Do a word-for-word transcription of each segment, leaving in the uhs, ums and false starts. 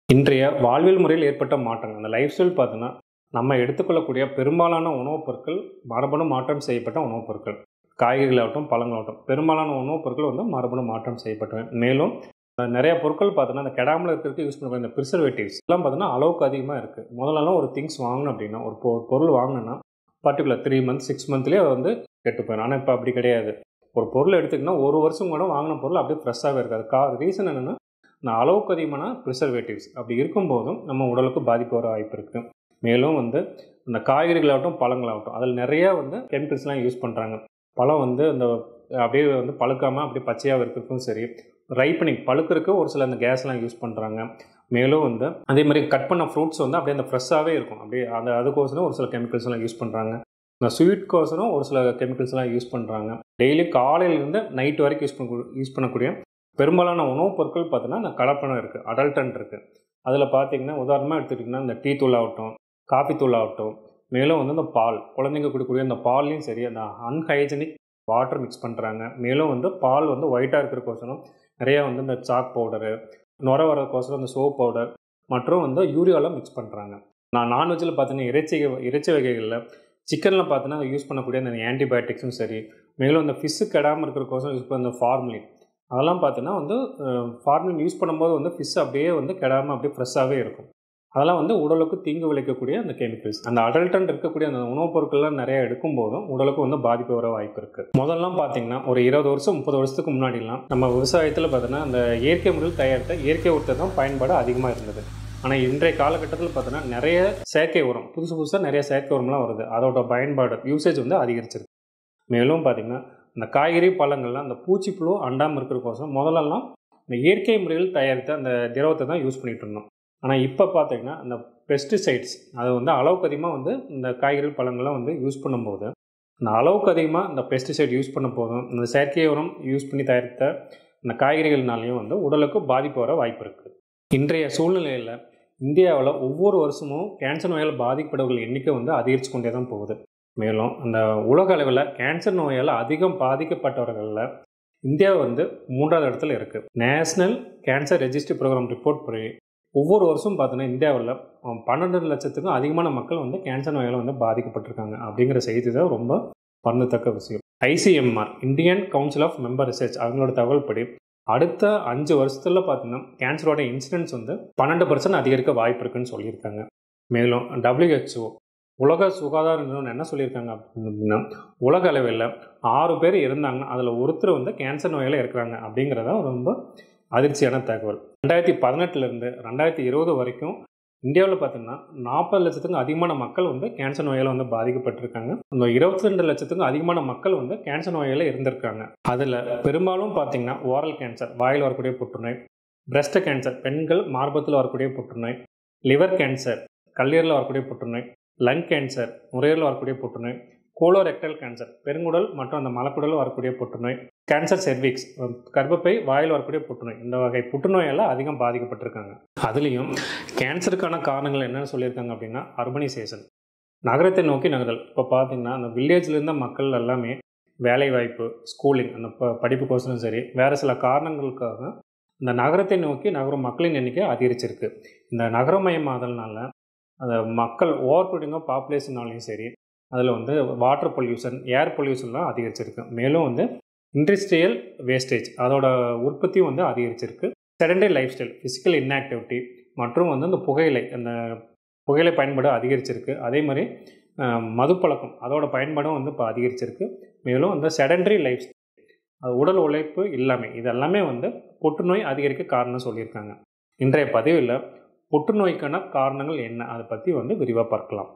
இன்றைய வாழ்வியல் முறையில் ஏற்பட்ட மாற்றங்கள் அந்த லைஃப் ஸ்டைல் பார்த்தோன்னா நம்ம எடுத்துக்கொள்ளக்கூடிய பெரும்பாலான உணவுப் பொருட்கள் மரபணு மாற்றம் செய்யப்பட்ட உணவுப் பொருட்கள், காய்கறிகளாகட்டும் பழங்களாகட்டும் பெரும்பாலான உணவுப் பொருட்கள் வந்து மரபணு மாற்றம் செய்யப்பட்டவை. மேலும் நிறைய பொருட்கள் பார்த்தோன்னா அந்த கெடாமல் இருக்கிறதுக்கு யூஸ் பண்ணக்கூடிய இந்த ப்ரிசர்வேட்டிவ்ஸ் எல்லாம் பார்த்தோன்னா அளவுக்கு அதிகமாக இருக்குது. முதல்லலாம் ஒரு திங்ஸ் வாங்கணும் அப்படின்னா ஒரு பொ பொருள் வாங்கினோன்னா பர்டிகுலர் த்ரீ மந்த்ஸ் சிக்ஸ் மந்த்லேயே அதை வந்து கெட்டு போயிடும். ஆனால் இப்போ அப்படி கிடையாது. ஒரு பொருள் எடுத்துக்கிட்டோன்னா ஒரு வருஷம் கூட வாங்கின பொருள் அப்படியே ஃப்ரெஷ்ஷாகவே இருக்காது. கா ரீசன் என்னென்னா நான் அளவுக்கு அதிகமான ப்ரிசர்வேட்டிவ்ஸ் அப்படி இருக்கும்போதும் நம்ம உடலுக்கு பாதிப்பு வர வாய்ப்பு இருக்குது. மேலும் வந்து இந்த காய்கறிகளாகட்டும் பழங்களாகட்டும் அதில் நிறையா வந்து கெமிக்கல்ஸ்லாம் யூஸ் பண்ணுறாங்க. பழம் வந்து அந்த அப்படியே வந்து பழுக்காமல் அப்படியே பச்சையாக இருக்கிறதுக்கும் சரி, ரைப்பனிங் பழுக்கிறதுக்கு ஒரு சில அந்த கேஸ்லாம் யூஸ் பண்ணுறாங்க. மேலும் வந்து அதே மாதிரி கட் பண்ண ஃப்ரூட்ஸ் வந்து அப்படியே அந்த ஃப்ரெஷ்ஷாகவே இருக்கும். அப்படியே அந்த அதுக்கோசரம் ஒரு சில கெமிக்கல்ஸ்லாம் யூஸ் பண்ணுறாங்க. இந்த ஸ்வீட்கோசரம் ஒரு சில கெமிக்கல்ஸ்லாம் யூஸ் பண்ணுறாங்க. டெய்லி காலையிலேருந்து நைட்டு வரைக்கும் யூஸ் பண்ண யூஸ் பண்ணக்கூடிய பெரும்பாலான உணவுப் பொருட்கள் பார்த்தோன்னா இந்த கலப்படம் இருக்குது, அடல்டன்ட் இருக்குது. அதில் பார்த்தீங்கன்னா உதாரணமாக எடுத்துக்கிட்டிங்கன்னா இந்த டீ தூள் ஆகட்டும், காஃபி தூள் ஆகட்டும், மேலும் வந்து இந்த பால் குழந்தைங்க கொடுக்கக்கூடிய அந்த பால்லையும் சரி அந்த அன்ஹைஜனிக் வாட்டர் மிக்ஸ் பண்ணுறாங்க. மேலும் வந்து பால் வந்து ஒயிட்டாக இருக்கிறக்கோசரம் நிறையா வந்து இந்த சாக் பவுடரு, நுர வரக்கோசரம் இந்த சோப் பவுடர் மற்றும் வந்து யூரியாவில் மிக்ஸ் பண்ணுறாங்க. நான் நான்வெஜ்ஜில் பார்த்தீங்கன்னா இறைச்சி இறைச்சி வகைகளில் சிக்கனில் பார்த்தீங்கன்னா யூஸ் பண்ணக்கூடிய அந்த ஆன்டிபயோட்டிக்ஸும் சரி, மேலும் இந்த ஃபிஷ்ஷு கெடாமல் இருக்கிறக்கோசரம் யூஸ் பண்ண அந்த ஃபார்மலின் அதெல்லாம் பார்த்தீங்கன்னா வந்து ஃபார்மலின் யூஸ் பண்ணும்போது வந்து ஃபிஷ் அப்படியே வந்து கெடாமல் அப்படியே ஃப்ரெஷ்ஷாகவே இருக்கும். அதெல்லாம் வந்து உடலுக்கு தீங்கு விளைக்கக்கூடிய அந்த கெமிக்கல்ஸ். அந்த அடல்டன்ட் இருக்கக்கூடிய அந்த உணவுப் பொருட்கள்லாம் நிறைய எடுக்கும்போதும் உடலுக்கு வந்து பாதிப்பு வர வாய்ப்பு இருக்குது. முதல்லாம் பார்த்தீங்கன்னா ஒரு இருபது வருஷம் முப்பது வருஷத்துக்கு முன்னாடிலாம் நம்ம விவசாயத்தில் பார்த்தோன்னா அந்த இயற்கை முறையில் தயாரித்த இயற்கை உரத்தை தான் பயன்பாடு அதிகமாக இருந்தது. ஆனால் இன்றைய காலகட்டத்தில் பார்த்தோன்னா நிறைய செயற்கை உரம் புதுசு புதுசாக நிறைய செயற்கை உரம்லாம் வருது. அதோட பயன்பாடு யூசேஜ் வந்து அதிகரிச்சிருக்கு. மேலும் பார்த்திங்கன்னா இந்த காய்கறி பழங்கள்லாம் அந்த பூச்சிப்புழு அண்டாமல் இருக்கிறக்கோசம் முதல்லலாம் இந்த இயற்கை முறையில் தயாரித்த அந்த திரவத்தை தான் யூஸ் பண்ணிகிட்டு இருந்தோம். ஆனால் இப்போ பார்த்திங்கன்னா இந்த பெஸ்டிசைட்ஸ் அது வந்து அளவுக்கு அதிகமாக வந்து இந்த காய்கறி பழங்கள்லாம் வந்து யூஸ் பண்ணும்போது இந்த அளவுக்கு அதிகமாக இந்த பெஸ்டிசைட் யூஸ் பண்ண போதும் இந்த செயற்கை உரம் யூஸ் பண்ணி தயாரித்த இந்த காய்கறிகள்னாலையும் வந்து உடலுக்கு பாதிப்பு வர வாய்ப்பு இருக்குது. இன்றைய சூழ்நிலையில் இந்தியாவில் ஒவ்வொரு வருஷமும் கேன்சர் நோயால் பாதிக்கப்படுவர்கள் எண்ணிக்கை வந்து அதிகரித்து கொண்டே தான் போகுது. மேலும் அந்த உலக அளவில் கேன்சர் நோயால் அதிகம் பாதிக்கப்பட்டவர்களில் இந்தியா வந்து மூன்றாவது இடத்துல இருக்குது. National cancer registry program report படி ஒவ்வொரு வருஷம் பார்த்தோன்னா இந்தியாவில் பன்னெண்டு லட்சத்துக்கும் அதிகமான மக்கள் வந்து கேன்சர் நோயால் வந்து பாதிக்கப்பட்டிருக்காங்க. அப்படிங்கிற செய்தி தான் ரொம்ப வருந்தத்தக்க விஷயம். I C M R Indian council of member research அவங்களோட தகவல் படி அடுத்த அஞ்சு வருஷத்தில் பார்த்தீங்கன்னா கேன்சரோட இன்சிடென்ட்ஸ் வந்து பன்னெண்டு பர்சன்ட் அதிகரிக்க வாய்ப்பு இருக்குன்னு சொல்லியிருக்காங்க. மேலும் டபிள்யூ ஹெச் ஓ உலக சுகாதார நிறுவனம் என்ன சொல்லியிருக்காங்க அப்படின்னா உலக அளவில் ஆறு பேர் இருந்தாங்கன்னா அதில் ஒருத்தர் வந்து கேன்சர் நோயால் இருக்கிறாங்க. அப்படிங்கிறத ரொம்ப அதிர்ச்சியான தகவல். ரெண்டாயிரத்தி பதினெட்டுலேருந்து ரெண்டாயிரத்தி இருபது வரைக்கும் இந்தியாவில் பார்த்தீங்கன்னா நாற்பது லட்சத்துக்கும் அதிகமான மக்கள் வந்து கேன்சர் நோயால் வந்து பாதிக்கப்பட்டிருக்காங்க. இந்த இருபத்தி ரெண்டு லட்சத்துக்கும் அதிகமான மக்கள் வந்து கேன்சர் நோயால் இருந்திருக்காங்க. அதில் பெரும்பாலும் பார்த்தீங்கன்னா ஓரல் கேன்சர் வாயில் வரக்கூடிய புற்றுநோய், பிரஸ்ட் கேன்சர் பெண்கள் மார்பத்தில் வரக்கூடிய புற்றுநோய், லிவர் கேன்சர் கல்லீரலில் வரக்கூடிய புற்றுநோய், லங் கேன்சர் நுரையீரலில் வரக்கூடிய புற்றுநோய், கோலோரெக்டல் கேன்சர் பெருங்குடல் மற்றும் அந்த மலக்குடலில் வரக்கூடிய புற்றுநோய், கேன்சர் செர்விக்ஸ் கர்ப்பப்பை வாயில் வரக்கூடிய புற்றுநோய், இந்த வகை புற்றுநோயெல்லாம் அதிகம் பாதிக்கப்பட்டிருக்காங்க. அதுலேயும் கேன்சருக்கான காரணங்கள் என்னென்னு சொல்லியிருக்காங்க அப்படின்னா அர்பனைசேஷன் நகரத்தை நோக்கி நகரல். இப்போ பார்த்தீங்கன்னா அந்த வில்லேஜ்லேருந்த மக்கள் எல்லாமே வேலைவாய்ப்பு ஸ்கூலிங் அந்த ப படிப்புக்கோசரம் சரி வேறு சில காரணங்களுக்காக இந்த நகரத்தை நோக்கி நகரும் மக்களின் எண்ணிக்கை அதிகரிச்சிருக்கு. இந்த நகரமயமாதல்னால அந்த மக்கள் ஓவர் க்ரௌடிங்காக பாப்புலேஷனாலையும் சரி அதில் வந்து வாட்டர் பொல்யூஷன் ஏர் பொல்யூஷன்லாம் அதிகரிச்சிருக்கு. மேலும் வந்து இண்டஸ்ட்ரியல் வேஸ்டேஜ் அதோட உற்பத்தியும் வந்து அதிகரிச்சிருக்கு. Sedentary life style physical inactivity மற்றும் வந்து இந்த புகையிலை அந்த புகையிலை பயன்பாடு அதிகரிச்சிருக்கு. அதே மாதிரி மதுப்பழக்கம் அதோட பயன்பாடும் வந்து இப்போ அதிகரிச்சிருக்கு. மேலும் இந்த செடண்டரி லைஃப் ஸ்டைல் உடல் உழைப்பு இல்லாமல் இதெல்லாமே வந்து புற்றுநோய் அதிகரிக்க காரணம் சொல்லியிருக்காங்க. இன்றைய பதிவில் புற்றுநோய்க்கான காரணங்கள் என்ன அதை பற்றி வந்து விரிவாக பார்க்கலாம்.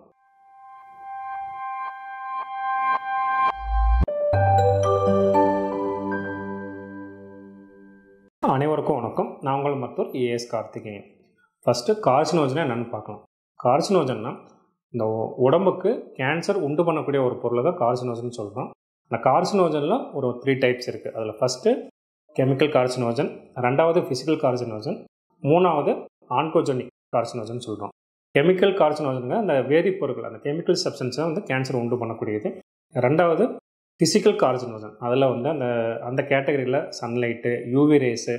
அனைவருக்கும் வணக்கம். நான் உங்கள் மருத்துவர் ஏ எஸ் கார்த்திகேயன். ஃபஸ்ட்டு கார்சினோஜனா என்னென்னு பார்க்கலாம். கார்சினோஜன்னா இந்த உடம்புக்கு கேன்சர் உண்டு பண்ணக்கூடிய ஒரு பொருளை தான் கார்சினோஜன் சொல்கிறோம். அந்த கார்சினோஜனில் ஒரு த்ரீ டைப்ஸ் இருக்குது. அதில் ஃபஸ்ட்டு கெமிக்கல் கார்சினோஜன், ரெண்டாவது ஃபிசிக்கல் கார்சினோஜன், மூணாவது ஆன்கோஜெனிக் கார்சினோஜன் சொல்கிறோம். கெமிக்கல் கார்சினோஜனுங்க அந்த வேதிப்பொருட்கள் அந்த கெமிக்கல் சப்ஸ்டன்ஸை வந்து கேன்சர் உண்டு பண்ணக்கூடியது. ரெண்டாவது ஃபிசிக்கல் கார்சினோஜன் அதில் வந்து அந்த அந்த கேட்டகரியில் சன்லைட்டு யூவி ரேஸு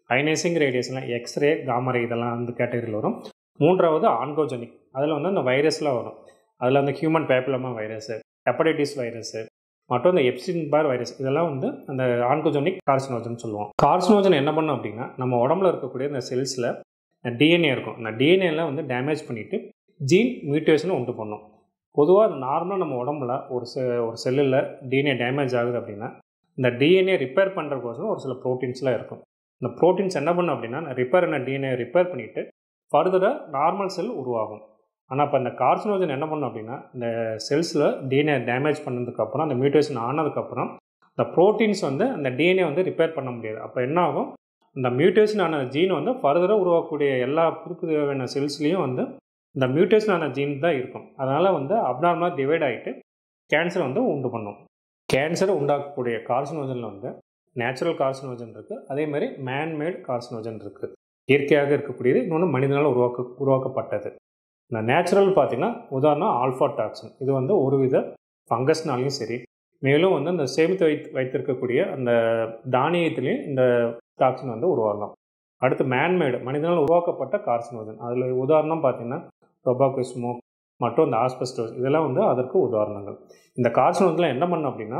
அயனைசிங் ரேடியேஷன்லாம் எக்ஸ்ரே காமரே இதெல்லாம் அந்த கேட்டகரியில் வரும். மூன்றாவது ஆன்கோஜெனிக், அதில் வந்து அந்த வைரஸ்லாம் வரும். அதில் அந்த human papilloma virus, hepatitis virus மற்றும் இந்த எப்ஸ்டின் பார் வைரஸ் இதெல்லாம் வந்து அந்த ஆன்கோஜெனிக் கார்சினோஜன் சொல்லுவோம். கார்சினோஜன் என்ன பண்ணும் அப்படின்னா நம்ம உடம்புல இருக்கக்கூடிய இந்த செல்ஸில் டிஎன்ஏ இருக்கும். அந்த டிஎன்ஏலாம் வந்து டேமேஜ் பண்ணிவிட்டு ஜீன் மியூட்டேஷனை உண்டு பண்ணும். பொதுவாக நார்மலாக நம்ம உடம்புல ஒரு செ ஒரு செல்லில் டிஎன்ஏ டேமேஜ் ஆகுது அப்படின்னா இந்த டிஎன்ஏ ரிப்பேர் பண்ணுறதுக்கோசரம் ஒரு சில ப்ரோட்டீன்ஸ்லாம் இருக்கும். இந்த ப்ரோட்டீன்ஸ் என்ன பண்ணும் அப்படின்னா ரிப்பேர் என்ன டிஎன்ஏ ரிப்பேர் பண்ணிவிட்டு ஃபர்தராக நார்மல் செல் உருவாகும். ஆனால் இப்போ இந்த கார்சினோஜன் என்ன பண்ணும் அப்படின்னா இந்த செல்ஸில் டிஎன்ஏ டேமேஜ் பண்ணதுக்கப்புறம் அந்த மியூட்டேஷன் ஆனதுக்கப்புறம் இந்த ப்ரோட்டீன்ஸ் வந்து அந்த டிஎன்ஏ வந்து ரிப்பேர் பண்ண முடியாது. அப்போ என்ன ஆகும், இந்த மியூட்டேஷன் ஆன ஜீன் வந்து ஃபர்தராக உருவாக்கக்கூடிய எல்லா புது புதுவான செல்ஸ்லேயும் வந்து இந்த மியூட்டேஷன் ஆன ஜீன் தான் இருக்கும். அதனால் வந்து அப்நார்மலாக டிவைட் ஆகிட்டு கேன்சர் வந்து உண்டு பண்ணும். கேன்சரை உண்டாக்கக்கூடிய கார்சினோஜனில் வந்து நேச்சுரல் கார்சினோஜன் இருக்குது, அதே மாதிரி மேன்மேட் கார்சினோஜன் இருக்குது. இயற்கையாக இருக்கக்கூடியது, இன்னொன்று மனிதனால் உருவாக்க உருவாக்கப்பட்டது. இந்த நேச்சுரல் பார்த்திங்கன்னா உதாரணம் ஆல்ஃபாடாக்சின், இது வந்து ஒரு வித ஃபங்கஸ்னாலையும் சரி, மேலும் வந்து அந்த சேமித்து வைத்து வைத்திருக்கக்கூடிய அந்த தானியத்திலையும் இந்த டாக்சின் வந்து உருவாகலாம். அடுத்து மேன்மேடு மனிதனால் உருவாக்கப்பட்ட கார்சினோஜன், அதில் உதாரணம் பார்த்திங்கன்னா டொபாக்கோ ஸ்மோக் மற்றும் இந்த ஆஸ்பெஸ்டோஸ் இதெல்லாம் வந்து அதற்கு உதாரணங்கள். இந்த கார்சினோஜன்லாம் என்ன பண்ணும் அப்படின்னா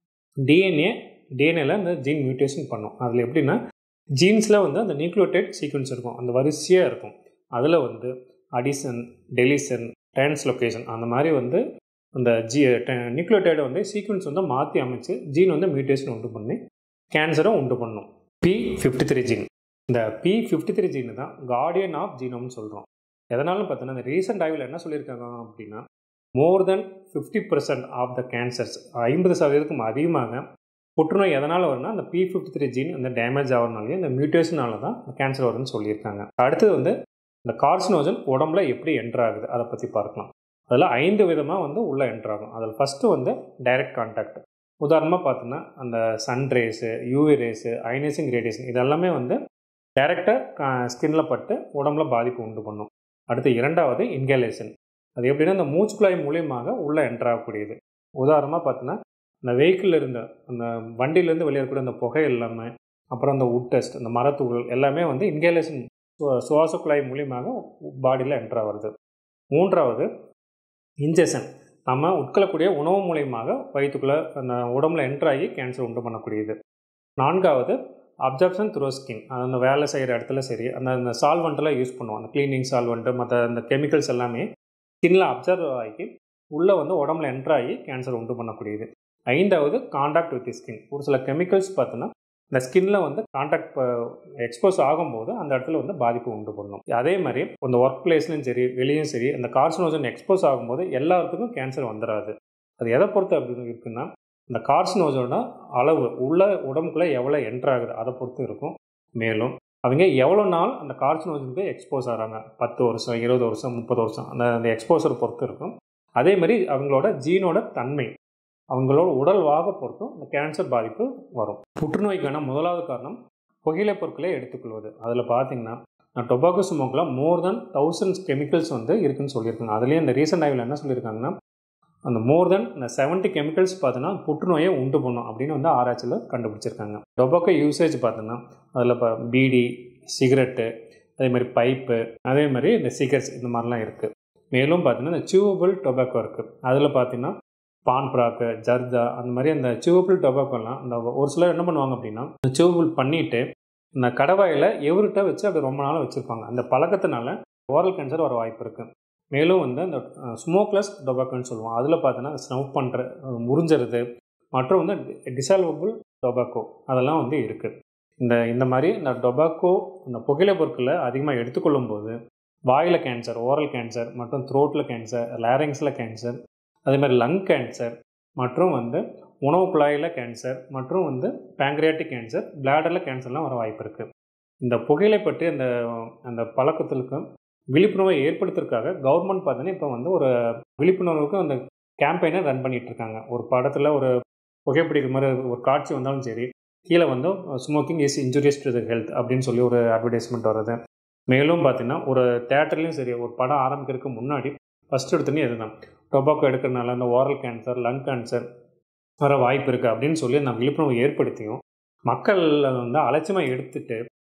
டிஎன்ஏ டிஎன்ஏல இந்த ஜீன் மியூட்டேஷன் பண்ணும். அதில் எப்படின்னா ஜீன்ஸில் வந்து அந்த நியூக்ளியோடைட் சீக்வன்ஸ் இருக்கும், அந்த வரிசையாக இருக்கும். அதில் வந்து அடிசன், டெலிசன், டிரான்ஸ்லொகேஷன் அந்த மாதிரி வந்து அந்த ஜி நியூக்ளியோடைடை வந்து சீக்வன்ஸ் வந்து மாற்றி அமைச்சு ஜீன் வந்து மியூட்டேஷன் உண்டு பண்ணி கேன்சரை உண்டு பண்ணும். பி ஃபிஃப்டி த்ரீ ஜீன், இந்த பி ஃபிஃப்டி த்ரீ ஜீன் தான் கார்டியன் ஆஃப் ஜீனோம்னு சொல்கிறோம். எதனாலும் பார்த்தீங்கன்னா இந்த ரீசெண்ட் ஆய்வில் என்ன சொல்லியிருக்காங்க அப்படின்னா more than fifty percent of the cancers, ஐம்பது சதவீதத்துக்கும் அதிகமாக புற்றுநோய் எதனால் வரும்னா அந்த பி ஃபிஃப்டி த்ரீ ஜீன் இந்த டேமேஜ் ஆகிறதுனாலே இந்த மியூட்டேஷனால தான் கேன்சர் வரும்னு சொல்லியிருக்காங்க. அடுத்தது வந்து இந்த கார்சினோஜன் உடம்புல எப்படி என்ட்ரு ஆகுது அதை பற்றி பார்க்கலாம். அதில் ஐந்து விதமாக வந்து உள்ளே என்ட்ரு ஆகும். அதில் ஃபஸ்ட்டு வந்து டைரக்ட் கான்டாக்ட். உதாரணமாக பார்த்தோன்னா அந்த sun rays, UV rays, ionizing radiation இதெல்லாமே வந்து டைரெக்டாக ஸ்கின்னில் பட்டு உடம்புல பாதிப்பு உண்டு பண்ணும். அடுத்து இரண்டாவது இன்ஹேலேஷன், அது எப்படின்னா இந்த மூச்சுக்குழாய் மூலியமாக உள்ளே என்ட்ரு ஆகக்கூடியது. உதாரணமாக பார்த்தோன்னா இந்த வெஹிக்கிள் இருந்த அந்த வண்டியிலேருந்து வெளியேறக்கூடிய அந்த புகை எல்லாமே, அப்புறம் அந்த உட் டெஸ்ட், இந்த மரத்துகள் எல்லாமே வந்து இன்ஹேலேஷன் சுவாச குழாய் மூலியமாக பாடியில் என்ட்ரு ஆகிறது. மூன்றாவது இன்ஜெக்ஷன், நம்ம உட்கொள்ளக்கூடிய உணவு மூலியமாக வயிற்றுக்குள்ளே அந்த உடம்புல என்ட்ராகி கேன்சர் உண்டு பண்ணக்கூடியது. நான்காவது அப்சார்ப்ஷன் த்ரூ ஸ்கின், அந்த வேலை செய்கிற இடத்துல சரி அந்த அந்த சால்வெண்ட்டெல்லாம் யூஸ் பண்ணுவோம், அந்த க்ளீனிங் சால்வெண்ட்டு மற்ற அந்த கெமிக்கல்ஸ் எல்லாமே ஸ்கின்னில் அப்சர்வ் ஆகி உள்ளே வந்து உடம்புல என்ட்ராகி கேன்சர் உண்டு பண்ணக்கூடியது. ஐந்தாவது காண்டாக்ட் வித் ஸ்கின், ஒரு சில கெமிக்கல்ஸ் பார்த்தோன்னா இந்த ஸ்கின்ல வந்து காண்டாக்ட் எக்ஸ்போஸ் ஆகும்போது அந்த இடத்துல வந்து பாதிப்பு உண்டு பண்ணும். அதே மாதிரி இந்த ஒர்க் பிளேஸ்லையும் சரி வெளியும் சரி அந்த கார்சினோஜன் எக்ஸ்போஸ் ஆகும்போது எல்லாத்துக்கும் கேன்சர் வந்துடாது. அது எதை பொறுத்து அப்படி இருக்குன்னா இந்த கார்சினோஜனோட அளவு உள்ள உடம்புக்குள்ளே எவ்வளோ என்ட்ராகுது அதை பொறுத்து இருக்கும். மேலும் அவங்க எவ்வளோ நாள் அந்த கார்சினோஜனுக்கு எக்ஸ்போஸ் ஆகிறாங்க, பத்து வருஷம் இருபது வருஷம் முப்பது வருஷம் அந்த அந்த எக்ஸ்போசர் பொறுத்து இருக்கும். அதே மாதிரி அவங்களோட ஜீனோட தன்மை அவங்களோட உடல் வாக பொறுத்தும் இந்த கேன்சர் பாதிப்பு வரும். புற்றுநோய்க்கான முதலாவது காரணம் புகையிலை பொருட்களை எடுத்துக்கொள்வது. அதில் பார்த்தீங்கன்னா நான் டொபாக்கோ ஸ்மோக்கில் மோர் தென் தௌசண்ட்ஸ் கெமிக்கல்ஸ் வந்து இருக்குதுன்னு சொல்லியிருக்காங்க. அதுலேயே இந்த ரீசெண்ட் ஆய்வில் என்ன சொல்லியிருக்காங்கன்னா அந்த மோர் தென் இந்த செவன்ட்டி கெமிக்கல்ஸ் பார்த்தீங்கன்னா புற்றுநோயை உண்டு பண்ணும் அப்படின்னு வந்து ஆராய்ச்சியில் கண்டுபிடிச்சிருக்காங்க. டொபாக்கோ யூசேஜ் பார்த்தோன்னா அதில் இப்போ பீடி, சிகரெட்டு, அதே மாதிரி பைப்பு, அதே மாதிரி இந்த சிகரெட்ஸ் இந்த மாதிரிலாம் இருக்குது. மேலும் பார்த்தீங்கன்னா இந்த சியூவபிள் டொபாக்கோ இருக்குது. அதில் பார்த்தீங்கன்னா பான் பிராக்கு, ஜர்தா அந்த மாதிரி அந்த சியூவபிள் டொபாக்கோலாம் அந்த ஒரு சிலர் என்ன பண்ணுவாங்க அப்படின்னா இந்த சியூவபிள் பண்ணிவிட்டு இந்த கடவாயில் எவர்கிட்ட வச்சு அப்படி ரொம்ப நாளாக வச்சுருப்பாங்க. அந்த பழக்கத்தினால ஓரல் கேன்சர் வர வாய்ப்பு இருக்குது. மேலும் வந்து அந்த ஸ்மோக்லெஸ் டொபாக்கோன்னு சொல்லுவோம், அதில் பார்த்தோன்னா ஸ்னவ் பண்ணுற முறிஞ்சிறது மற்றும் வந்து டிசால்வபிள் டொபாக்கோ அதெல்லாம் வந்து இருக்குது. இந்த இந்த மாதிரி இந்த டொபாக்கோ இந்த புகையிலை பொருட்களை அதிகமாக எடுத்துக்கொள்ளும் போது வாயில் கேன்சர், ஓரல் கேன்சர் மற்றும் த்ரோட்டில் கேன்சர், லேரிங்ஸில் கேன்சர், அதே மாதிரி லங் கேன்சர் மற்றும் வந்து உணவு குழாயில் கேன்சர் மற்றும் வந்து பேங்க்ரியாட்டிக் கேன்சர், பிளாடரில் கேன்சர்லாம் வர வாய்ப்பு இருக்குது. இந்த புகையிலை பற்றி அந்த அந்த பழக்கத்திற்கு விழிப்புணர்வை ஏற்படுத்துறதுக்காக கவர்மெண்ட் பார்த்தீங்கன்னா இப்போ வந்து ஒரு விழிப்புணர்வுக்கு அந்த கேம்பெயினை ரன் பண்ணிகிட்டு இருக்காங்க. ஒரு படத்தில் ஒரு புகைப்பிடிக்கிற மாதிரி ஒரு காட்சி வந்தாலும் சரி கீழே வந்து smoking is injurious to the health அப்படின்னு சொல்லி ஒரு அட்வர்டைஸ்மெண்ட் வருது. மேலும் பார்த்தீங்கன்னா ஒரு தேட்டர்லேயும் சரி ஒரு படம் ஆரம்பிக்கிறதுக்கு முன்னாடி ஃபஸ்ட் எடுத்தோன்னே இதுதான் டொபாக்கோ எடுக்கிறதுனால அந்த ஓரல் கேன்சர், லங் கேன்சர் வர வாய்ப்பு இருக்குது அப்படின்னு சொல்லி அந்த விழிப்புணர்வு ஏற்படுத்தியும் மக்கள் வந்து அலட்சியமாக எடுத்துகிட்டு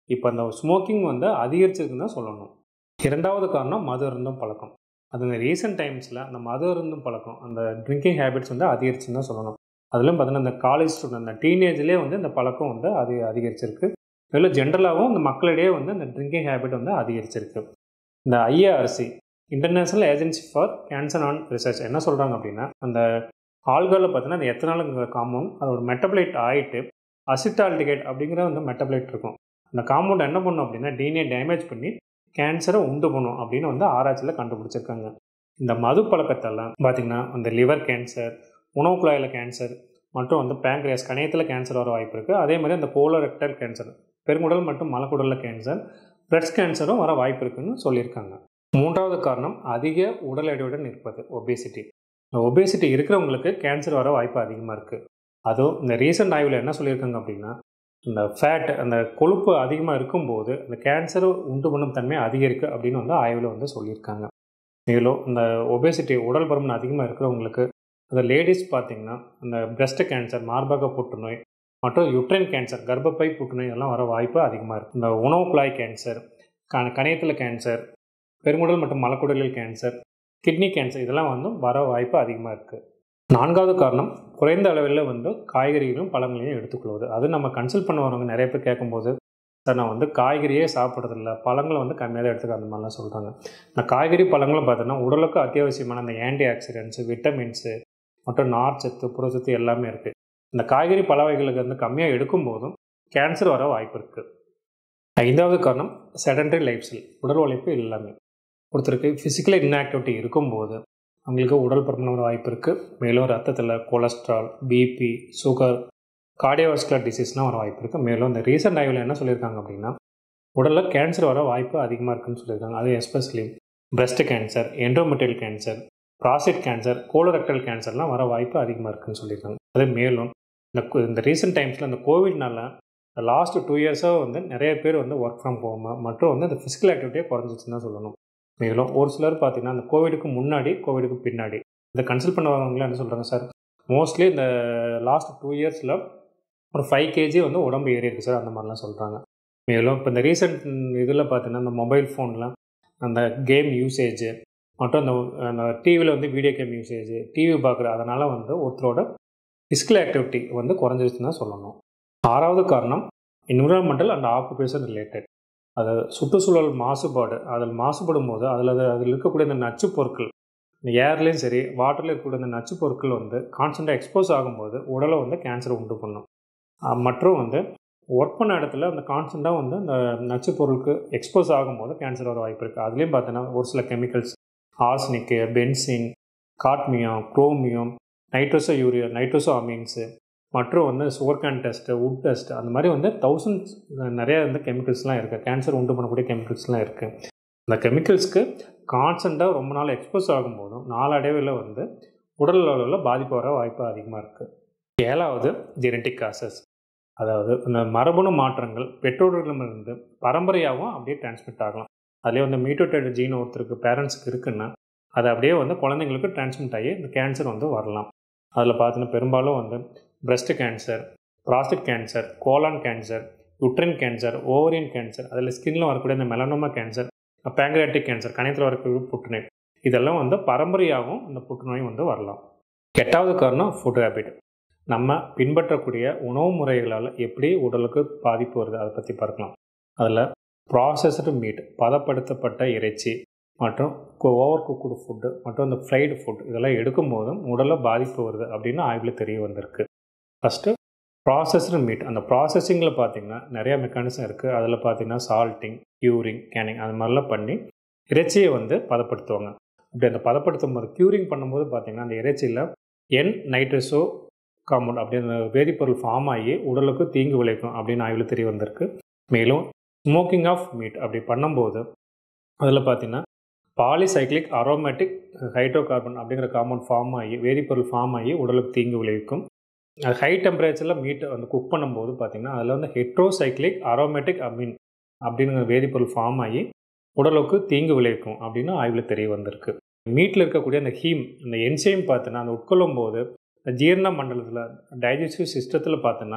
இப்போ அந்த ஸ்மோக்கிங் வந்து அதிகரிச்சிருக்குன்னு தான் சொல்லணும். இரண்டாவது காரணம் மது அருந்தும் பழக்கம். அது இந்த ரீசெண்ட் டைம்ஸில் அந்த மது அருந்தும் பழக்கம், அந்த ட்ரிங்கிங் ஹேபிட்ஸ் வந்து அதிகரிச்சுன்னு தான் சொல்லணும். அதுலேயும் பார்த்தீங்கன்னா இந்த காலேஜ் ஸ்டூடெண்ட், அந்த டீனேஜ்லேயே வந்து இந்த பழக்கம் வந்து அது அதிகரிச்சிருக்கு. இதில் ஜென்ரலாகவும் இந்த மக்களிடையே வந்து இந்த ட்ரிங்கிங் ஹேபிட் வந்து அதிகரிச்சிருக்கு. இந்த I A R C international agency for cancer on research என்ன சொல்கிறாங்க அப்படின்னா, அந்த ஆல்கஹாலில் பார்த்தீங்கன்னா அந்த எத்தனாலுங்கிற காம்பவுண்ட் அதோட மெட்டபிளைட் ஆகிட்டு அசிட்டால்டிகைட் அப்படிங்கிற வந்து மெட்டபிளைட் இருக்கும். அந்த காம்பவுண்ட் என்ன பண்ணும் அப்படின்னா டிஎன்ஏ டேமேஜ் பண்ணி கேன்சரை உண்டு பண்ணும் அப்படின்னு வந்து ஆராய்ச்சியில் கண்டுபிடிச்சிருக்காங்க. இந்த மது பழக்கத்தெல்லாம் பார்த்திங்கன்னா அந்த லிவர் கேன்சர், உணவு குழாயில் கேன்சர் மற்றும் வந்து பேங்க்ரியாஸ் கணையத்தில் கேன்சர் வர வாய்ப்பு இருக்குது. அதே மாதிரி அந்த கோலோரெக்டல் கேன்சர், பெருங்குடல் மற்றும் மலக்குடலில் கேன்சர், பிரெஸ்ட் கேன்சரும் வர வாய்ப்பு இருக்குதுன்னு சொல்லியிருக்காங்க. மூன்றாவது காரணம் அதிக உடல் எடையுடன் இருப்பது, ஒபேசிட்டி. இந்த ஒபேசிட்டி இருக்கிறவங்களுக்கு கேன்சர் வர வாய்ப்பு அதிகமாக இருக்குது. அதுவும் இந்த ரீசெண்ட் ஆய்வில் என்ன சொல்லியிருக்காங்க அப்படின்னா, இந்த ஃபேட் அந்த கொழுப்பு அதிகமாக இருக்கும்போது இந்த கேன்சர் உண்டு பண்ணும் தன்மை அதிகரிக்கும் அப்படின்னு வந்து ஆய்வில் வந்து சொல்லியிருக்காங்க. மேலும் இந்த ஒபேசிட்டி உடல் பருமன் அதிகமாக இருக்கிறவங்களுக்கு, அந்த லேடிஸ் பார்த்திங்கன்னா இந்த பிரெஸ்ட் கேன்சர், மார்பக புற்றுநோய் மற்றும் யுட்ரைன் கேன்சர், கர்ப்பப்பை புற்றுநோய் எல்லாம் வர வாய்ப்பு அதிகமாக இருக்குது. இந்த உணவு குழாய் கேன்சர், க கணையத்தில் கேன்சர், பெருங்குடல் மற்றும் மலக்குடலில் கேன்சர், கிட்னி கேன்சர் இதெல்லாம் வந்து வர வாய்ப்பு அதிகமாக இருக்குது. நான்காவது காரணம் குறைந்த அளவில் வந்து காய்கறிகளும் பழங்களையும் எடுத்துக்கொள்வது. அது நம்ம கன்சல்ட் பண்ண வரவங்க நிறைய பேர் கேட்கும்போது, சார் நான் வந்து காய்கறியே சாப்பிட்றதில்ல, பழங்களை வந்து கம்மியாக தான் எடுத்துக்க அந்த மாதிரிலாம் சொல்கிறாங்க. இந்த காய்கறி பழங்களும் பார்த்தோன்னா உடலுக்கு அத்தியாவசியமான அந்த ஆன்டி ஆக்சிடென்ட்ஸு, விட்டமின்ஸு மற்றும் நார்ச்சத்து, புரசத்து எல்லாமே இருக்குது. இந்த காய்கறி பழ வகைகளுக்கு வந்து கம்மியாக எடுக்கும்போதும் கேன்சர் வர வாய்ப்பு இருக்குது. ஐந்தாவது காரணம் செடன்டரி லைஃப் ஸ்டைல், உடல் உழைப்பு எல்லாமே. ஒருத்தருக்கு ஃபிசிக்கல் இன்ஆக்டிவிட்டி இருக்கும்போது அவங்களுக்கு உடல் பருமன் வர வாய்ப்பு இருக்குது. மேலும் ரத்தத்தில் கொலஸ்ட்ரால், பிபி, சுகர், கார்டியோவாஸ்குலர் டிசீஸ்லாம் வர வாய்ப்பு இருக்குது. மேலும் இந்த ரீசெண்ட் ஆய்வில் என்ன சொல்லியிருக்காங்க அப்படின்னா, உடலில் கேன்சர் வர வாய்ப்பு அதிகமாக இருக்குதுன்னு சொல்லியிருக்காங்க. அது especially breast cancer, endometrial cancer, prostate cancer, colorectal கேன்சர்லாம் வர வாய்ப்பு அதிகமாக இருக்குதுன்னு சொல்லியிருக்காங்க. அதே மேலும் இந்த இந்த ரீசெண்ட் டைம்ஸில் இந்த கோவிட்னால லாஸ்ட் டூ இயர்ஸாக வந்து நிறைய பேர் வந்து ஒர்க் ஃப்ரம் ஹோம் மற்றும் வந்து இந்த ஃபிசிக்கல் ஆக்டிவிட்டியே குறைஞ்சிச்சுன்னு தான் சொல்லணும். மேலும் ஒரு சிலர் பார்த்திங்கன்னா அந்த கோவிடுக்கு முன்னாடி, கோவிடுக்கு பின்னாடி இந்த கன்சல்ட் பண்ண வரவங்களாம் என்ன சொல்கிறாங்க, சார் மோஸ்ட்லி இந்த லாஸ்ட் டூ இயர்ஸில் ஒரு ஃபைவ் கேஜி வந்து உடம்பு ஏறி இருக்குது சார், அந்த மாதிரிலாம் சொல்கிறாங்க. மேலும் இப்போ இந்த ரீசெண்ட் இதில் பார்த்திங்கன்னா அந்த மொபைல் ஃபோனில் அந்த கேம் யூசேஜு மற்றும் அந்த டிவியில் வந்து வீடியோ கேம் யூசேஜ், டிவி பார்க்குற அதனால் வந்து ஒருத்தரோட ஃபிசிக்கல் ஆக்டிவிட்டி வந்து குறைஞ்சிருச்சுன்னு தான் சொல்லணும். ஆறாவது காரணம் என்விரான்மெண்டல் அண்ட் ஆக்குபேஷன் ரிலேட்டட். அது சுற்றுச்சூழல் மாசுபாடு. அதில் மாசுபடும் போது அதில் அதில் இருக்கக்கூடிய இந்த நச்சு பொருட்கள், இந்த ஏர்லேயும் சரி வாட்டரில் இருக்கக்கூடிய இந்த நச்சு பொருட்கள் வந்து கான்ஸ்டண்ட்டாக எக்ஸ்போஸ் ஆகும்போது உடலை வந்து கேன்சர் உண்டு பண்ணும். மற்றும் வந்து ஒர்க் பண்ண இடத்துல அந்த கான்ஸ்டண்ட்டாக வந்து இந்த நச்சு பொருளுக்கு எக்ஸ்போஸ் ஆகும்போது கேன்சர் வர வாய்ப்பு இருக்குது. அதுலேயும் பார்த்தீங்கன்னா ஒரு சில chemicals, arsenic, benzene, cadmium, chromium, nitroso urea, nitroso amines மற்றும் வந்து சுகர்கான் டெஸ்ட்டு, உட் டெஸ்ட், அந்த மாதிரி வந்து தௌசண்ட்ஸ் நிறையா வந்து கெமிக்கல்ஸ்லாம் இருக்குது. கேன்சர் உண்டு பண்ணக்கூடிய கெமிக்கல்ஸ்லாம் இருக்குது. அந்த கெமிக்கல்ஸ்க்கு கான்ஸ்டண்ட்டாக ரொம்ப நாள் எக்ஸ்போஸ் ஆகும்போதும் நாளடைவில் வந்து உடல் அளவில் பாதிப்பு வர வாய்ப்பு அதிகமாக இருக்குது. ஏழாவது ஜெனட்டிக் காசஸ். அதாவது இந்த மரபணு மாற்றங்கள் பெற்றோர்களிடமிருந்து பரம்பரையாகவும் அப்படியே டிரான்ஸ்மிட் ஆகலாம். அதிலே வந்து மியூட்டேட்டட் ஜீன் ஒருத்தருக்கு பேரண்ட்ஸுக்கு இருக்குன்னா அது அப்படியே வந்து குழந்தைங்களுக்கு டிரான்ஸ்மிட் ஆகி இந்த கேன்சர் வந்து வரலாம். அதில் பார்த்தீங்கன்னா பெரும்பாலும் வந்து breast cancer, prostate cancer, colon cancer, uterine cancer, ovarian cancer, அதில் ஸ்கின்னில் வரக்கூடிய இந்த மெலனோமா கேன்சர், பேங்க்ரியாட்டிக் கேன்சர், கணையத்தில் வரக்கூடிய புற்றுநோய், இதெல்லாம் வந்து பரம்பரையாகவும் இந்த புற்றுநோய் வந்து வரலாம். எட்டாவது காரணம் ஃபுட் ஹேபிட். நம்ம பின்பற்றக்கூடிய உணவு முறைகளால் எப்படி உடலுக்கு பாதிப்பு வருது அதை பற்றி பார்க்கலாம். அதில் ப்ராசஸ்டு மீட், பதப்படுத்தப்பட்ட இறைச்சி மற்றும் ஓவர் குக்குடு ஃபுட்டு மற்றும் இந்த ஃப்ரைடு ஃபுட் இதெல்லாம் எடுக்கும்போதும் உடலில் பாதிப்பு வருது அப்படின்னு ஆய்வில் தெரிய வந்திருக்கு. First processed meat. அந்த ப்ராசஸிங்கில் பார்த்திங்கன்னா நிறையா மெக்கானிசம் இருக்குது. அதில் பார்த்திங்கன்னா சால்ட்டிங், க்யூரிங், கேனிங் அது மாதிரிலாம் பண்ணி இறைச்சியை வந்து பதப்படுத்துவாங்க. அப்படி அந்த பதப்படுத்தும் போது க்யூரிங் பண்ணும்போது பார்த்திங்கன்னா அந்த இறைச்சியில் என் நைட்ரஸோ காம்பவுண்ட் அப்படின்ற வேதிப்பொருள் ஃபார்ம் ஆகி உடலுக்கு தீங்கு விளைவிக்கும் அப்படின்னு ஆய்வில் தெரிய வந்திருக்கு. மேலும் ஸ்மோக்கிங் ஆஃப் மீட் அப்படி பண்ணும்போது அதில் பார்த்திங்கன்னா பாலிசைக்ளிக் அரோமேட்டிக் ஹைட்ரோகார்பன் அப்படிங்கிற காம்பவுண்ட் ஃபார்ம் ஆகி வேதிப்பொருள் ஃபார்ம் ஆகி உடலுக்கு தீங்கு விளைவிக்கும். அது ஹை டெம்பரேச்சரில் மீட்டை வந்து குக் பண்ணும்போது பார்த்திங்கன்னா அதில் வந்து ஹெட்ரோசைக்ளிக் அரோமேட்டிக் அமீன் அப்படிங்கிற வேதிப்பொருள் ஃபார்ம் ஆகி உடலுக்கு தீங்கு விளைவிக்கும் அப்படின்னு ஆய்வில் தெரிய வந்திருக்கு. மீட்டில் இருக்கக்கூடிய அந்த ஹீம், அந்த என்சைம் பார்த்தோன்னா அந்த உட்கொள்ளும் போது ஜீரண மண்டலத்தில் டைஜஸ்டிவ் சிஸ்டத்தில் பார்த்தோன்னா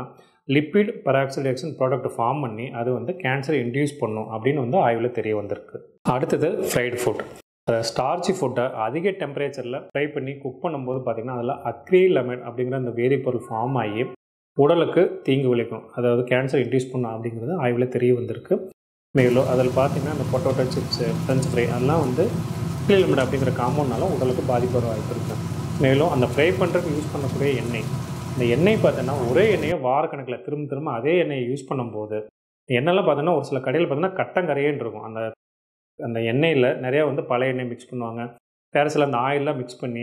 லிப்பிட் பெராக்சிடேஷன் ப்ராடக்ட் ஃபார்ம் பண்ணி அது வந்து கேன்சரை இன்டியூஸ் பண்ணும் அப்படின்னு வந்து ஆய்வில் தெரிய வந்திருக்கு. அடுத்தது ஃப்ரைட் ஃபுட். ஸ்டார்ச்சி ஃபுட்டை அதிக டெம்பரேச்சரில் ஃப்ரை பண்ணி குக் பண்ணும்போது பார்த்திங்கன்னா அதில் அக்ரிலமைட் அப்படிங்கிற அந்த வேதிப்பொருள் ஃபார்ம் ஆகி உடலுக்கு தீங்கு விளைக்கும், அதாவது கேன்சர் இன்டியூஸ் பண்ணும் அப்படிங்கிறது ஆய்வில் தெரிய வந்திருக்கு. மேலும் அதில் பார்த்திங்கன்னா அந்த பொட்டோட்டோ சிப்ஸு, ஃப்ரெஞ்ச் ஃப்ரை அதெல்லாம் வந்து அக்ரிலமைட் அப்படிங்கிற காம்பவுண்ட்னால உடலுக்கு பாதிப்பு வர வாய்ப்பு இருக்குது. மேலும் அந்த ஃப்ரை பண்ணுறதுக்கு யூஸ் பண்ணக்கூடிய எண்ணெய், இந்த எண்ணெய் பார்த்தோன்னா ஒரே எண்ணெயை வாரக்கணக்கில் திரும்ப திரும்ப அதே எண்ணெயை யூஸ் பண்ணும்போது எண்ணெய்லாம் பார்த்தோன்னா ஒரு சில கடையில் பார்த்தீங்கன்னா கட்டங்கரையேன்னு இருக்கும். அந்த அந்த எண்ணெயில் நிறையா வந்து பழைய எண்ணெய் மிக்ஸ் பண்ணுவாங்க, வேறு சில அந்த ஆயிலெலாம் மிக்ஸ் பண்ணி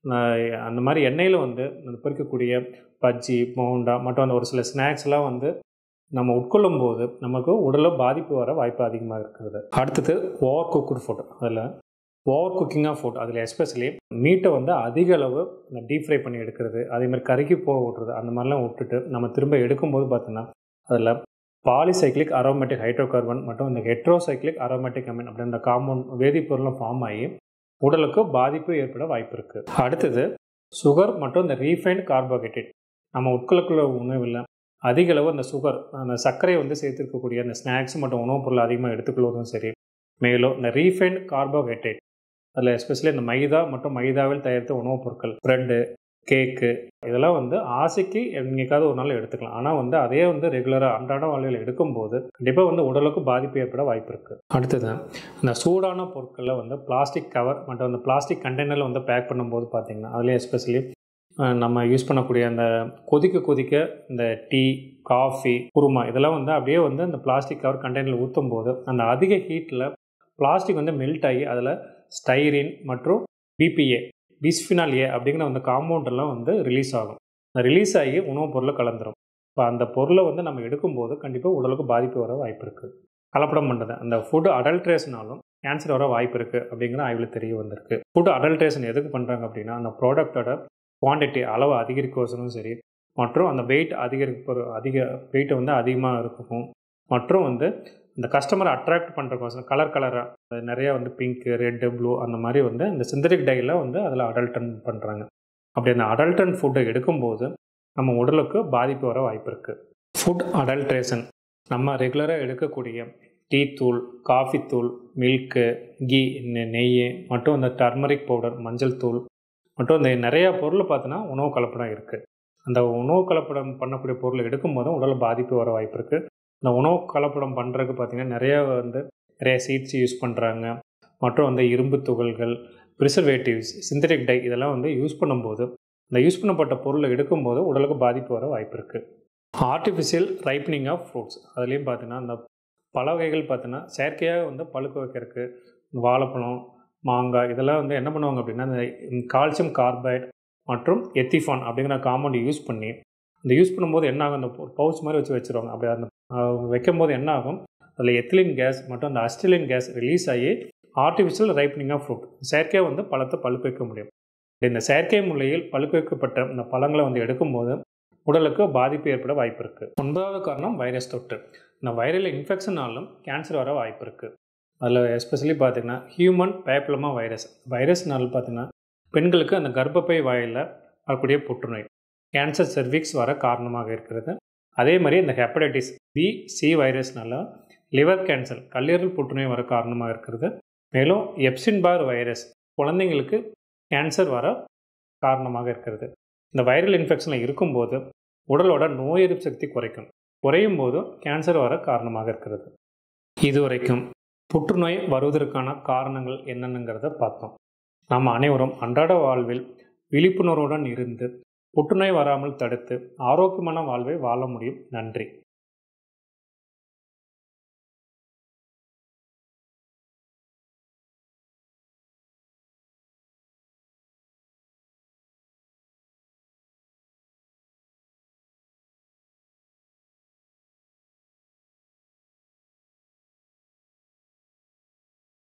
அந்த மாதிரி எண்ணெயில் வந்து அந்த பொரிக்கக்கூடிய பஜ்ஜி, போண்டா மற்றும் அந்த ஒரு சில ஸ்நாக்ஸ்லாம் வந்து நம்ம உட்கொள்ளும் போது நமக்கு உடலில் பாதிப்பு வர வாய்ப்பு அதிகமாக இருக்கிறது. அடுத்தது ஓவர் குக்குடு ஃபுட். அதில் ஓவர் குக்கிங்காக ஃபுட், அதில் எஸ்பெஷலி மீட்டை வந்து அதிக அளவு டீப் ஃப்ரை பண்ணி எடுக்கிறது, அதேமாதிரி கருகி போக விட்றது, அந்த மாதிரிலாம் விட்டுட்டு நம்ம திரும்ப எடுக்கும்போது பார்த்தோன்னா அதில் பாலிசைக்ளிக் அரோமேட்டிக் ஹைட்ரோகார்பன் மற்றும் இந்த ஹெட்ரோசைக்ளிக் அரோமேட்டிக் அமீன் அப்படின்ற காம்பவுண்ட் வேதிப்பொருளும் ஃபார்ம் ஆகி உடலுக்கு பாதிப்பு ஏற்பட வாய்ப்பு இருக்குது. அடுத்தது சுகர் மற்றும் இந்த ரீஃபைண்ட் கார்போஹைட்ரேட். நம்ம உட்கொள்ளக்குள்ள உணவில் அதிக அளவு அந்த சுகர், அந்த சர்க்கரையை வந்து சேர்த்துருக்கக்கூடிய அந்த ஸ்நாக்ஸ் மற்றும் உணவுப் பொருள் அதிகமாக எடுத்துக்கொள்வதும் சரி. மேலும் இந்த ரீஃபைண்ட் கார்போஹைட்ரேட் அதில் எஸ்பெஷலி இந்த மைதா மற்றும் மைதாவில் தயாரித்த உணவுப் பொருட்கள், ப்ரெட்டு, கேக்கு இதெல்லாம் வந்து ஆசைக்கு என்னைக்காவது ஒரு நாள் எடுத்துக்கலாம். ஆனால் வந்து அதே வந்து ரெகுலராக அன்றாட வாழ்வில் எடுக்கும்போது கண்டிப்பாக வந்து உடலுக்கு பாதிப்பு ஏற்பட வாய்ப்பு இருக்குது. அடுத்தது இந்த சூடான பொருட்களில் வந்து பிளாஸ்டிக் கவர் மற்றும் அந்த பிளாஸ்டிக் கண்டெய்னரில் வந்து பேக் பண்ணும்போது பார்த்திங்கன்னா அதுலேயே எஸ்பெஷலி நம்ம யூஸ் பண்ணக்கூடிய அந்த கொதிக்க கொதிக்க இந்த டீ, காஃபி, குருமா இதெல்லாம் வந்து அப்படியே வந்து அந்த பிளாஸ்டிக் கவர் கண்டெய்னரில் ஊற்றும் போது அந்த அதிக ஹீட்டில் பிளாஸ்டிக் வந்து மெல்ட் ஆகி அதில் ஸ்டைரின் மற்றும் பிபிஏ பிஸ்ஃபினால் ஏ அப்படிங்கிற அந்த காம்பவுண்டெல்லாம் வந்து ரிலீஸ் ஆகும். அந்த ரிலீஸ் ஆகி உணவுப் பொருளை கலந்துரும். இப்போ அந்த பொருளை வந்து நம்ம எடுக்கும்போது கண்டிப்பாக உடலுக்கு பாதிப்பு வர வாய்ப்பு இருக்குது. கலப்படம் பண்ணுறது அந்த ஃபுட் அடல்ட்ரேஷனாலும் கேன்சர் வர வாய்ப்பு இருக்குது அப்படிங்கிற ஆய்வில் தெரிய வந்திருக்கு. ஃபுட் அடல்ட்ரேஷன் எதுக்கு பண்ணுறாங்க அப்படின்னா அந்த ப்ராடக்டோட குவான்டிட்டி அளவு அதிகரிக்கோசனும் சரி, மற்றும் அந்த வெயிட் அதிகரிப்பு அதிக வெயிட்டை வந்து அதிகமாக இருக்கும், மற்றும் வந்து இந்த கஸ்டமரை அட்ராக்ட் பண்ணுறக்கோசம் கலர் கலராக நிறையா வந்து பிங்க்கு, ரெட்டு, ப்ளூ அந்த மாதிரி வந்து இந்த சிந்தட்டிக் டையில் வந்து அதில் அடல்ட்டன் பண்ணுறாங்க. அப்படி அந்த அடல்ட்டன் ஃபுட்டை எடுக்கும்போது நம்ம உடலுக்கு பாதிப்பு வர வாய்ப்பு இருக்குது. ஃபுட் அடல்ட்ரேஷன் நம்ம ரெகுலராக எடுக்கக்கூடிய டீ தூள், காஃபி தூள், மில்க்கு, கீ, நெய் மற்றும் இந்த டர்மரிக் பவுடர், மஞ்சள் தூள் மற்றும் இந்த நிறையா பொருள் பார்த்தோன்னா உணவு கலப்படம் இருக்குது. அந்த உணவு கலப்படம் பண்ணக்கூடிய பொருளை எடுக்கும்போதும் உடல் பாதிப்பு வர வாய்ப்பு இருக்குது. இந்த உணவு கலப்படம் பண்ணுறதுக்கு பார்த்திங்கன்னா நிறையா வந்து நிறைய சீட்ஸ் யூஸ் பண்ணுறாங்க, மற்றும் வந்து இரும்பு துகள்கள், ப்ரிசர்வேட்டிவ்ஸ், சிந்தட்டிக் டை இதெல்லாம் வந்து யூஸ் பண்ணும்போது இந்த யூஸ் பண்ணப்பட்ட பொருளை எடுக்கும்போது உடலுக்கு பாதிப்பு வர வாய்ப்பு இருக்குது. ஆர்டிஃபிஷியல் ரைப்பனிங் ஆஃப் ஃப்ரூட்ஸ், அதுலேயும் பார்த்தீங்கன்னா அந்த பல வகைகள் பார்த்தீங்கன்னா செயற்கையாக வந்து பழுக்க வைக்கிறதுக்கு வாழைப்பழம், மாங்காய் இதெல்லாம் வந்து என்ன பண்ணுவாங்க அப்படின்னா இந்த கால்சியம் கார்பைட் மற்றும் எத்திஃபான் அப்படிங்கிற காம்பவுண்ட் யூஸ் பண்ணி இந்த யூஸ் பண்ணும்போது என்ன ஆகும், அந்த பவுச் மாதிரி வச்சு வச்சுருவாங்க. அப்படி அந்த வைக்கும்போது என்ன ஆகும், அதில் எத்திலின் கேஸ் மற்றும் அந்த அஸ்டிலின் கேஸ் ரிலீஸ் ஆகி ஆர்டிஃபிஷியல் ரைப்பனிங் ஆஃப் ஃப்ரூட் செயற்கையாக வந்து பழத்தை பழுக்க வைக்க முடியும். இந்த செயற்கை முறையில் பழுக்க வைக்கப்பட்ட இந்த பழங்களை வந்து எடுக்கும்போது உடலுக்கு பாதிப்பு ஏற்பட வாய்ப்பு இருக்குது. ஒன்பதாவது காரணம் வைரஸ் தொற்று. இந்த வைரல் இன்ஃபெக்ஷனாலும் கேன்சர் வர வாய்ப்பு இருக்குது. அதில் எஸ்பெஷலி பார்த்திங்கன்னா ஹியூமன் பேப்பிலோமா வைரஸ் வைரஸ்னால பார்த்திங்கன்னா பெண்களுக்கு அந்த கர்ப்பப்பை வாயில் வரக்கூடிய புற்றுநோய், கேன்சர் செர்விக்ஸ் வர காரணமாக இருக்கிறது. அதே மாதிரி இந்த ஹெப்படைட்டிஸ் பி, சி வைரஸ்னால லிவர் கேன்சர், கல்லீரல் புற்றுநோய் வர காரணமாக இருக்கிறது. மேலும் எப்சின்-பார் வைரஸ் குழந்தைங்களுக்கு கேன்சர் வர காரணமாக இருக்கிறது. இந்த வைரல் இன்ஃபெக்ஷனில் இருக்கும்போது உடலோட நோய் எதிர்ப்பு சக்தி குறைக்கும், குறையும் போது கேன்சர் வர காரணமாக இருக்கிறது. இதுவரைக்கும் புற்றுநோய் வருவதற்கான காரணங்கள் என்னென்னங்கிறத பார்த்தோம். நாம் அனைவரும் அன்றாட வாழ்வில் விழிப்புணர்வுடன் இருந்து புற்றுநோய் வராமல் தடுத்து ஆரோக்கியமான வாழ்வை வாழ முடியும். நன்றி.